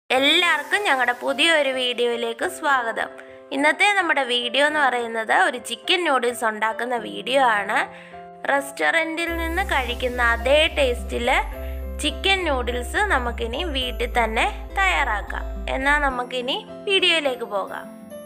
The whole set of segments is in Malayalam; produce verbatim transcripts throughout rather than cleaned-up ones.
എല്ലാവർക്കും ഞങ്ങളുടെ പുതിയൊരു വീഡിയോയിലേക്ക് സ്വാഗതം. ഇന്നത്തെ നമ്മുടെ വീഡിയോ എന്ന് പറയുന്നത് ഒരു ചിക്കൻ നൂഡിൽസ് ഉണ്ടാക്കുന്ന വീഡിയോ ആണ്. റെസ്റ്റോറൻറ്റിൽ നിന്ന് കഴിക്കുന്ന അതേ ടേസ്റ്റിൽ ചിക്കൻ നൂഡിൽസ് നമുക്കിനി വീട്ടിൽ തന്നെ തയ്യാറാക്കാം. എന്നാൽ നമുക്കിനി വീഡിയോയിലേക്ക് പോകാം.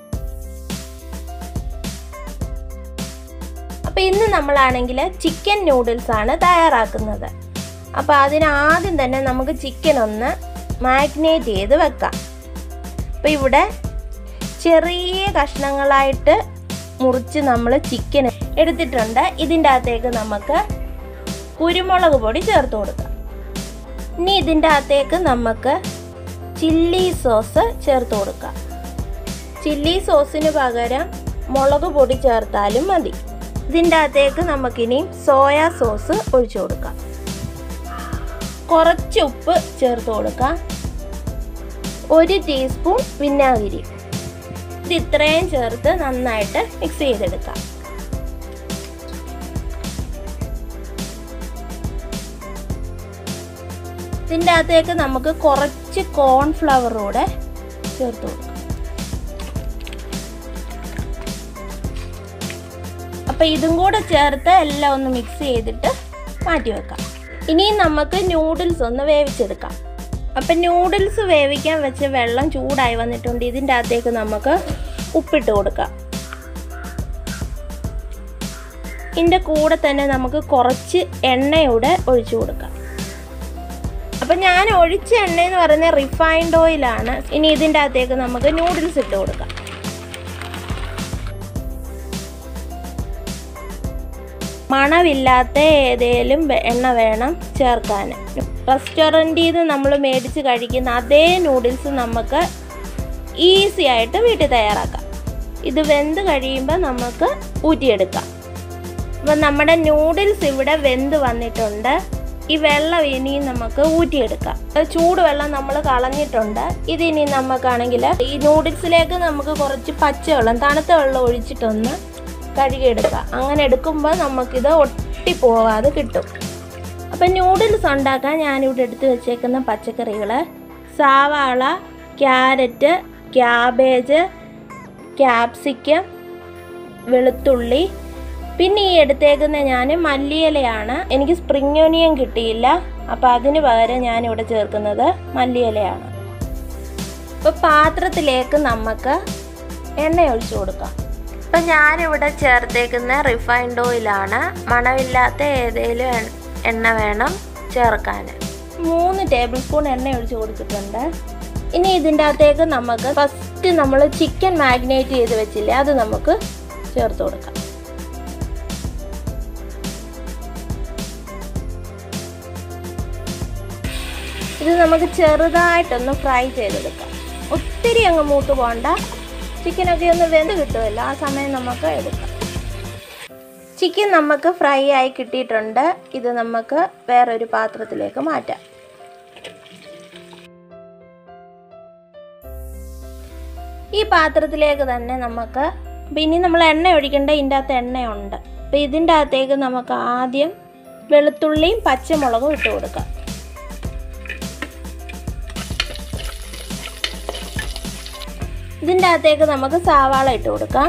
അപ്പോൾ ഇന്ന് നമ്മളാണെങ്കിൽ ചിക്കൻ നൂഡിൽസ് ആണ് തയ്യാറാക്കുന്നത്. അപ്പോൾ അതിനാദ്യം തന്നെ നമുക്ക് ചിക്കൻ ഒന്ന് മാഗ്നേറ്റ് ചെയ്ത് വെക്കാം. അപ്പോൾ ഇവിടെ ചെറിയ കഷ്ണങ്ങളായിട്ട് മുറിച്ച് നമ്മൾ ചിക്കൻ എടുത്തിട്ടുണ്ട്. ഇതിൻ്റെ അകത്തേക്ക് നമുക്ക് കുരുമുളക് പൊടി ചേർത്ത് കൊടുക്കാം. ഇനി ഇതിൻ്റെ അകത്തേക്ക് നമുക്ക് ചില്ലി സോസ് ചേർത്ത് കൊടുക്കാം. ചില്ലി സോസിന് പകരം മുളക് പൊടി ചേർത്താലും മതി. ഇതിൻ്റെ അകത്തേക്ക് നമുക്കിനി സോയാ സോസ് ഒഴിച്ചു കൊടുക്കാം. കുറച്ച് ഉപ്പ് ചേർത്ത് കൊടുക്കാം. ഒരു ടീസ്പൂൺ വിനാഗിരി. ഇത് ഇത്രയും ചേർത്ത് നന്നായിട്ട് മിക്സ് ചെയ്തെടുക്കാം. ഇതിൻ്റെ അകത്തേക്ക് നമുക്ക് കുറച്ച് കോൺഫ്ലവർ കൂടെ ചേർത്ത് കൊടുക്കാം. അപ്പോൾ ഇതും കൂടെ ചേർത്ത് എല്ലാം ഒന്ന് മിക്സ് ചെയ്തിട്ട് മാറ്റി വെക്കാം. ഇനി നമുക്ക് നൂഡിൽസ് ഒന്ന് വേവിച്ചെടുക്കാം. അപ്പം നൂഡിൽസ് വേവിക്കാൻ വെച്ച് വെള്ളം ചൂടായി വന്നിട്ടുണ്ട്. ഇതിൻ്റെ അകത്തേക്ക് നമുക്ക് ഉപ്പിട്ട് കൊടുക്കാം. ഇതിൻ്റെ കൂടെ തന്നെ നമുക്ക് കുറച്ച് എണ്ണയൂടെ ഒഴിച്ചു കൊടുക്കാം. അപ്പം ഞാൻ ഒഴിച്ച എണ്ണയെന്ന് പറയുന്നത് റിഫൈൻഡ് ഓയിലാണ്. ഇനി ഇതിൻ്റെ അകത്തേക്ക് നമുക്ക് നൂഡിൽസ് ഇട്ട് കൊടുക്കാം. മണമില്ലാത്ത ഏതേലും എണ്ണ വേണം ചേർക്കാൻ. റെസ്റ്റോറൻറ്റിൽ നിന്ന് നമ്മൾ മേടിച്ച് കഴിക്കുന്ന അതേ നൂഡിൽസ് നമുക്ക് ഈസി ആയിട്ട് വീട്ടിൽ തയ്യാറാക്കാം. ഇത് വെന്ത് കഴിയുമ്പോൾ നമുക്ക് ഊറ്റിയെടുക്കാം. അപ്പം നമ്മുടെ നൂഡിൽസ് ഇവിടെ വെന്ത് വന്നിട്ടുണ്ട്. ഈ വെള്ളം ഇനിയും നമുക്ക് ഊറ്റിയെടുക്കാം. ചൂടുവെള്ളം നമ്മൾ കളഞ്ഞിട്ടുണ്ട്. ഇതിനി നമുക്കാണെങ്കിൽ ഈ നൂഡിൽസിലേക്ക് നമുക്ക് കുറച്ച് പച്ചവെള്ളം, തണുത്ത വെള്ളം ഒഴിച്ചിട്ടൊന്ന് കഴുകിയെടുക്കാം. അങ്ങനെ എടുക്കുമ്പോൾ നമുക്കിത് ഒട്ടിപ്പോകാതെ കിട്ടും. അപ്പം നൂഡിൽസ് ഉണ്ടാക്കാൻ ഞാനിവിടെ എടുത്ത് വെച്ചേക്കുന്ന പച്ചക്കറികൾ സവാള, ക്യാരറ്റ്, ക്യാബേജ്, ക്യാപ്സിക്കം, വെളുത്തുള്ളി, പിന്നെ ഈ എടുത്തേക്കുന്ന ഞാൻ മല്ലിയിലയാണ്. എനിക്ക് സ്പ്രിംഗ് ഓനിയൻ കിട്ടിയില്ല, അപ്പോൾ അതിന് പകരം ഞാനിവിടെ ചേർക്കുന്നത് മല്ലിയിലയാണ്. അപ്പോൾ പാത്രത്തിലേക്ക് നമുക്ക് എണ്ണ ഒഴിച്ചു കൊടുക്കാം. അപ്പം ഞാനിവിടെ ചേർത്തേക്കുന്ന റിഫൈൻഡ് ഓയിലാണ്. മണമില്ലാത്ത ഏതെങ്കിലും എണ്ണ വേണം ചേർക്കാൻ. മൂന്ന് ടേബിൾ സ്പൂൺ എണ്ണ ഒഴിച്ച് കൊടുത്തിട്ടുണ്ട്. ഇനി ഇതിൻ്റെ അകത്തേക്ക് നമുക്ക് ഫസ്റ്റ് നമ്മൾ ചിക്കൻ മാഗ്നേറ്റ് ചെയ്ത് വെച്ചില്ലേ, അത് നമുക്ക് ചേർത്ത് കൊടുക്കാം. ഇത് നമുക്ക് ചെറുതായിട്ടൊന്ന് ഫ്രൈ ചെയ്തെടുക്കാം. ഒത്തിരി അങ്ങ് മൂത്ത് പോകണ്ട. ചിക്കനൊക്കെ ഒന്ന് വെന്ത് കിട്ടുമല്ലോ, ആ സമയം നമുക്ക് എടുക്കാം. ചിക്കൻ നമുക്ക് ഫ്രൈ ആയി കിട്ടിയിട്ടുണ്ട്. ഇത് നമുക്ക് വേറൊരു പാത്രത്തിലേക്ക് മാറ്റാം. ഈ പാത്രത്തിലേക്ക് തന്നെ നമുക്ക് പിന്നെ നമ്മൾ എണ്ണ ഒഴിക്കേണ്ട, ഇതിൻ്റെ അകത്ത് എണ്ണയുണ്ട്. അപ്പം ഇതിൻ്റെ അകത്തേക്ക് നമുക്ക് ആദ്യം വെളുത്തുള്ളിയും പച്ചമുളകും ഇട്ട് കൊടുക്കാം. ഇതിൻ്റെ അകത്തേക്ക് നമുക്ക് സവാള ഇട്ട് കൊടുക്കാം.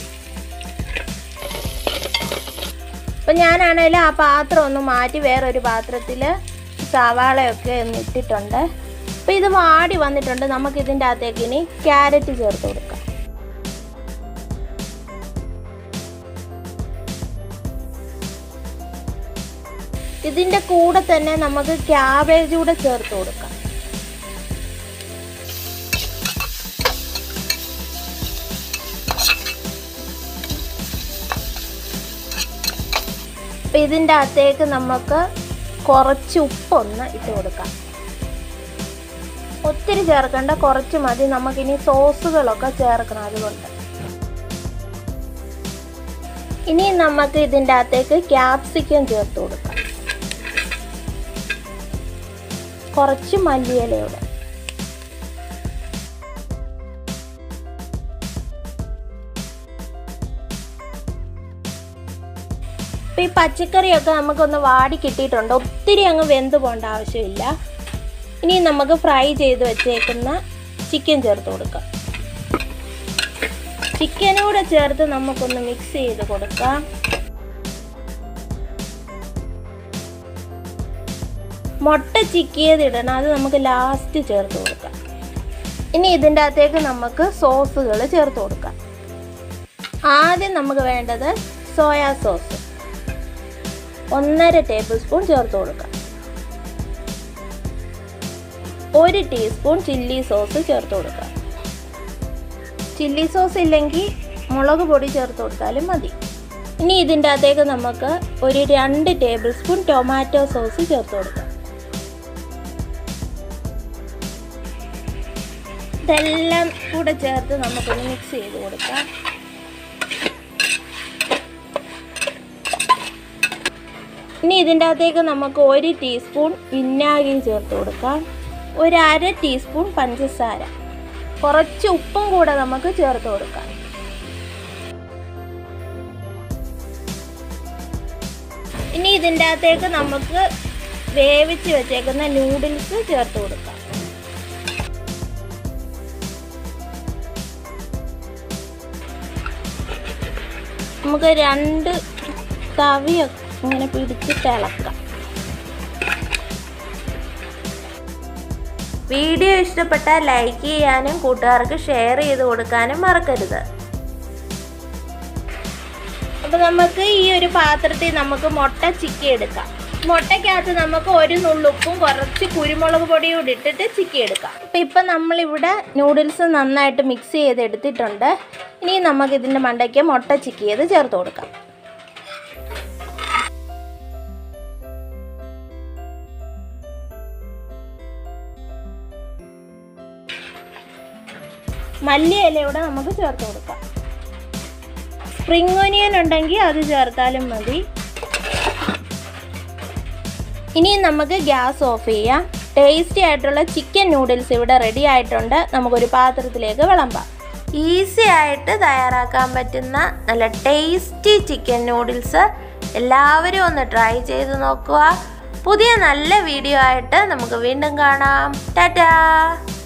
അപ്പം ഞാനാണെങ്കിൽ ആ പാത്രം ഒന്ന് മാറ്റി വേറൊരു പാത്രത്തിൽ സവാളയൊക്കെ ഒന്ന് ഇട്ടിട്ടുണ്ട്. അപ്പോൾ ഇത് വാടി വന്നിട്ടുണ്ട്. നമുക്ക് ഇതിൻ്റെ അകത്തേക്ക് ഇനി ക്യാരറ്റ് ചേർത്ത് കൊടുക്കാം. ഇതിൻ്റെ കൂടെ തന്നെ നമുക്ക് ക്യാബേജ് കൂടെ ചേർത്ത് കൊടുക്കാം. അപ്പം ഇതിൻ്റെ അകത്തേക്ക് നമുക്ക് കുറച്ച് ഉപ്പൊന്ന് ഇട്ട് കൊടുക്കാം. ഒത്തിരി ചേർക്കേണ്ട, കുറച്ച് മതി. നമുക്കിനി സോസുകളൊക്കെ ചേർക്കണം. അതുകൊണ്ട് ഇനി നമുക്ക് ഇതിൻ്റെ അകത്തേക്ക് ക്യാപ്സിക്കം ചേർത്ത് കൊടുക്കാം. കുറച്ച് മല്ലിയിലയോടെ. അപ്പോൾ ഈ പച്ചക്കറിയൊക്കെ നമുക്കൊന്ന് വാടി കിട്ടിയിട്ടുണ്ട്. ഒത്തിരി അങ്ങ് വെന്ത് പോകേണ്ട ആവശ്യമില്ല. ഇനി നമുക്ക് ഫ്രൈ ചെയ്ത് വെച്ചേക്കുന്ന ചിക്കൻ ചേർത്ത് കൊടുക്കാം. ചിക്കനൂടെ ചേർത്ത് നമുക്കൊന്ന് മിക്സ് ചെയ്ത് കൊടുക്കാം. മുട്ട ചിക്കിയത് ഇടണം, അത് നമുക്ക് ലാസ്റ്റ് ചേർത്ത് കൊടുക്കാം. ഇനി ഇതിൻ്റെ അകത്തേക്ക് നമുക്ക് സോസുകൾ ചേർത്ത് കൊടുക്കാം. ആദ്യം നമുക്ക് വേണ്ടത് സോയാ സോസ് ഒന്നര ടേബിൾ സ്പൂൺ ചേർത്ത് കൊടുക്കാം. ഒരു ടീസ്പൂൺ ചില്ലി സോസ് ചേർത്ത് കൊടുക്കാം. ചില്ലി സോസ് ഇല്ലെങ്കിൽ മുളക് പൊടി ചേർത്ത് കൊടുത്താലും മതി. ഇനി ഇതിൻ്റെ അകത്തേക്ക് നമുക്ക് ഒരു രണ്ട് ടേബിൾ സ്പൂൺ ടൊമാറ്റോ സോസ് ചേർത്ത് കൊടുക്കാം. ഇതെല്ലാം കൂടെ ചേർത്ത് നമുക്കൊന്ന് മിക്സ് ചെയ്ത് കൊടുക്കാം. ഇനി ഇതിൻ്റെ അകത്തേക്ക് നമുക്ക് ഒരു ടീസ്പൂൺ വിനാഗിരി ചേർത്ത് കൊടുക്കാം. ഒരു അര ടീസ്പൂൺ പഞ്ചസാര, കുറച്ച് ഉപ്പും കൂടെ നമുക്ക് ചേർത്ത് കൊടുക്കാം. ഇനി ഇതിൻ്റെ അകത്തേക്ക് നമുക്ക് വേവിച്ച് വെച്ചേക്കുന്ന നൂഡിൽസ് ചേർത്ത് കൊടുക്കാം. നമുക്ക് രണ്ട് തവിയൊക്കെ ഇങ്ങനെ പിടിച്ചിട്ട് ഇളക്കാം. വീഡിയോ ഇഷ്ടപ്പെട്ടാൽ ലൈക്ക് ചെയ്യാനും കൂട്ടുകാർക്ക് ഷെയർ ചെയ്ത് കൊടുക്കാനും മറക്കരുത്. അപ്പോൾ നമുക്ക് ഈ ഒരു പാത്രത്തിൽ നമുക്ക് മുട്ട ചിക്കി എടുക്കാം. മുട്ടയ്ക്കകത്ത് നമുക്ക് ഒരു നുള്ളുപ്പും കുറച്ച് കുരുമുളക് പൊടിയും കൂടി ഇട്ടിട്ട് ചിക്കി എടുക്കാം. അപ്പോൾ ഇപ്പം നമ്മളിവിടെ നൂഡിൽസ് നന്നായിട്ട് മിക്സ് ചെയ്ത് എടുത്തിട്ടുണ്ട്. ഇനി നമുക്ക് ഇതിൻ്റെ മണ്ടയ്ക്ക് മുട്ട ചിക്കിയത് ചേർത്ത് കൊടുക്കാം. മല്ലിയിലയൂടെ നമുക്ക് ചേർത്ത് കൊടുക്കാം. സ്പ്രിംഗ് ഒനിയൻ ഉണ്ടെങ്കിൽ അത് ചേർത്താലും മതി. ഇനി നമുക്ക് ഗ്യാസ് ഓഫ് ചെയ്യാം. ടേസ്റ്റി ആയിട്ടുള്ള ചിക്കൻ നൂഡിൽസ് ഇവിടെ റെഡി ആയിട്ടുണ്ട്. നമുക്കൊരു പാത്രത്തിലേക്ക് വിളമ്പാം. ഈസി ആയിട്ട് തയ്യാറാക്കാൻ പറ്റുന്ന നല്ല ടേസ്റ്റി ചിക്കൻ നൂഡിൽസ് എല്ലാവരും ഒന്ന് ട്രൈ ചെയ്ത് നോക്കുക. പുതിയ നല്ല വീഡിയോ ആയിട്ട് നമുക്ക് വീണ്ടും കാണാം. ടാറ്റാ.